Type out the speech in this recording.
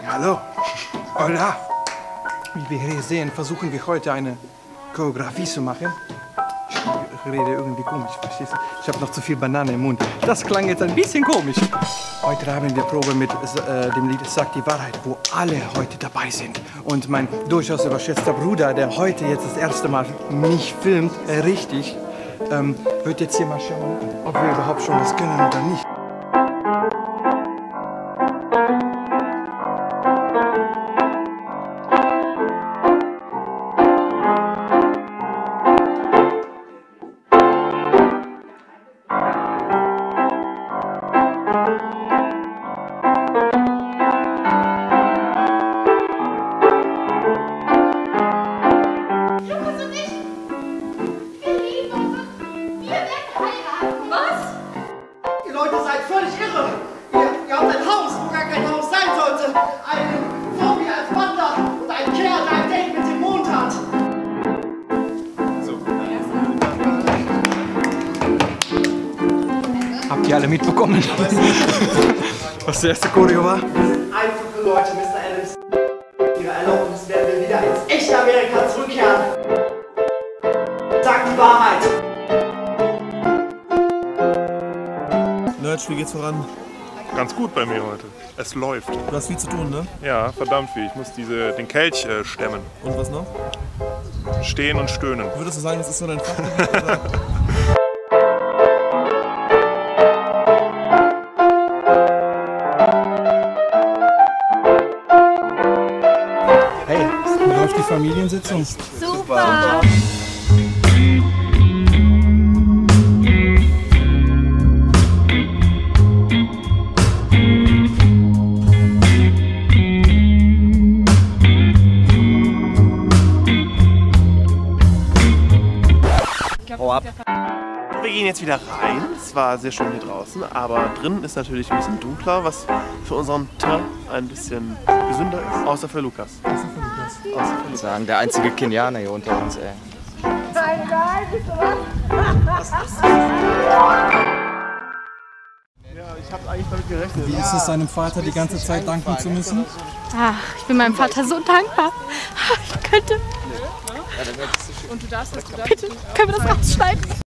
Hallo. Hola. Wie wir hier sehen, versuchen wir heute eine Choreografie zu machen. Ich rede irgendwie komisch, verstehst du? Ich habe noch zu viel Banane im Mund. Das klang jetzt ein bisschen komisch. Heute haben wir Probe mit dem Lied Sag die Wahrheit, wo alle heute dabei sind. Und mein durchaus überschätzter Bruder, der heute jetzt das erste Mal mich filmt, richtig, wird jetzt hier mal schauen, ob wir überhaupt schon was können oder nicht. Leute, seid völlig irre! Ihr habt ein Haus, wo gar kein Haus sein sollte! Eine Phobie als Wandler und ein Kerl, der ein Date mit dem Mond hat! So. Habt ihr alle mitbekommen, was der erste Choreo war? Einfache Leute, Mr. Adams. Ihre Erlaubnis werden wir wieder ins echte Amerika zurückkehren. Sagt die Wahrheit! Wie geht's voran? Ganz gut bei mir heute. Es läuft. Du hast viel zu tun, ne? Ja, verdammt viel. Ich muss den Kelch stemmen. Und was noch? Stehen und stöhnen. Würdest du sagen, das ist so dein Fachgebiet? Oder? Hey, wie läuft die Familiensitzung? Super! Hau ab. Wir gehen jetzt wieder rein. Es war sehr schön hier draußen, aber drinnen ist natürlich ein bisschen dunkler, was für unseren Teint ein bisschen gesünder ist. Außer für Lukas. Ich würde sagen, der einzige Kenianer hier unter uns, ey. Ja, ich habe eigentlich damit gerechnet. Wie ist es, seinem Vater die ganze Zeit danken zu müssen? Ach, ich bin meinem Vater so dankbar. Ich könnte... Und du darfst das, bitte, können wir das rausschneiden?